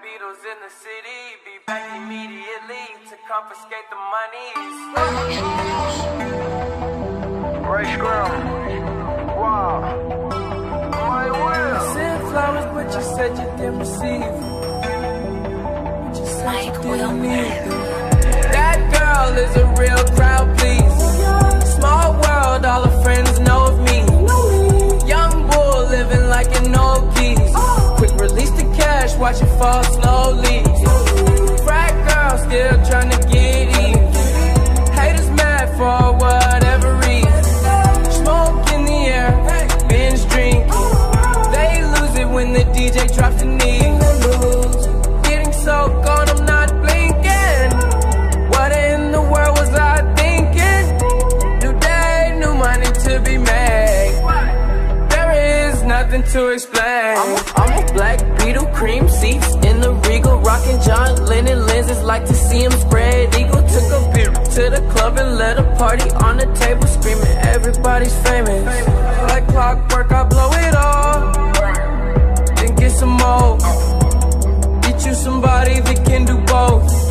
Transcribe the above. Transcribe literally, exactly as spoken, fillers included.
Beatles in the city, be back immediately to confiscate the monies. Ray Scrum. Wow. My will. I sent flowers, but you said you didn't receive. But you said you didn't need them. That girl is a real crowd, please. Small world, all her friends know of me. Young bull living like an old geese. Quick release the cash, watch it fall slowly. Frat girl still trying to get even. Haters mad for whatever reason. Smoke in the air, binge drink. They lose it when the D J drops the knee. Getting so gone, I'm not blinking. What in the world was I thinking? New day, new money to be made. There is nothing to explain. I'm a, I'm a black Beetle, cream seats in the Regal, rocking John Lennon lenses, like to see him spread eagle. Took a beer to the club and let a party on the table, screaming everybody's famous. Like clockwork, I blow it all, then get some more. Get you somebody that can do both.